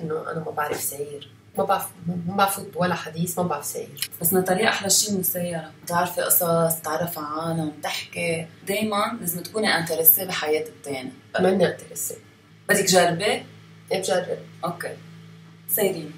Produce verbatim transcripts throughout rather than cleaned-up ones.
انه انا ما بعرف ساير، ما بعرف ما بعرف ولا حديث، ما بعرف ساير. بس ناتاليا احلى شيء من السياره، بتعرفي قصص، تعرفي على عالم، تحكي. دايما لازم تكوني انترسيه بحياه الثاني. ماني انترسيه. بدك تجربي؟ ايه بجرب. اوكي سيريني.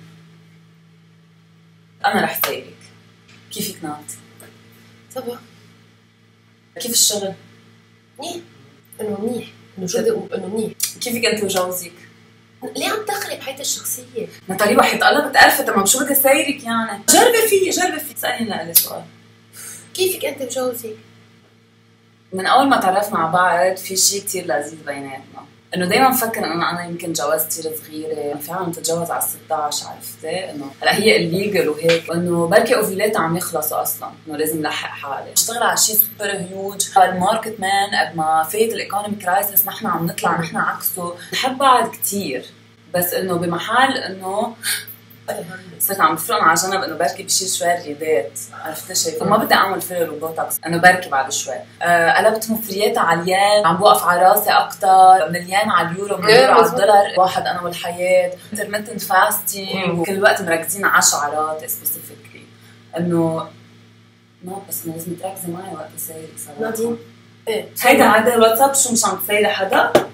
انا رح سيرك. كيفك نات؟ صبا. كيف الشغل؟ منيح. انه منيح، انه شو بدي اقول، انه منيح. كيفك انت وجوزك؟ ليه عم تدخلي بحياتي الشخصيه؟ ناتاليا وحياة الله بتقرفي. تمام شو بدي سيرك يعني؟ جربي فيي جربي فيي. اسألني لألي سؤال. كيفك انت وجوزك؟ من اول ما تعرفنا على بعض في شيء كتير لذيذ بيناتنا، انه دايما بفكر انه انا يمكن جواز كتير صغيره، في عالم تتجوز على ستطعش، عرفتي؟ انه هلا هي الليجل وهيك، وانه بركي اوفيلاتها عم يخلصوا اصلا، انه لازم لحق حالي. اشتغل على شيء سوبر هيوج، الماركت مان قد ما فات الايكونومي كرايسيس نحن عم نطلع نحن عكسه، بحب بعض كتير، بس انه بمحل انه صرت عم بفرقنا على جنب انه بركي بشيل شوي ريدات، عرفتي شيء؟ وما بدي اعمل فيلر وبوتوكس، انه بركي بعد شوي. أه قلبت مصريات عليان، عم بوقف على راسي اكثر، مليان على اليورو من اليورو على الدولار، واحد انا والحياه، انترميتنت فاستينج، وكل الوقت مركزين على شعرات سبيسيفيكلي. انه نو بس لازم تركزي معي وقت سيرك صراحه. نادين ايه هيدا هذا الواتساب شو مش عم تسيري حدا؟